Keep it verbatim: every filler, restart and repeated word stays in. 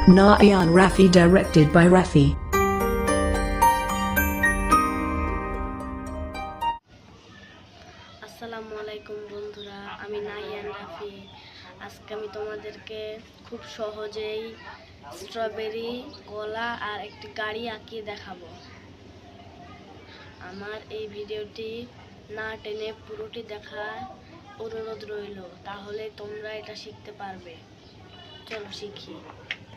Nayan Rafi, directed by Rafi. আসসালামু আলাইকুম বন্ধুরা, আমি নাইয়ান রাফি। আজকে আমি তোমাদেরকে খুব সহজেই স্ট্রবেরি, কলা আর একটি গাড়ি আঁকিয়ে দেখাবো। আমার এই ভিডিওটি না টেনে পুরোটি দেখার অনুরোধ রইল, তাহলে তোমরা এটা শিখতে পারবে। চলো শিখি।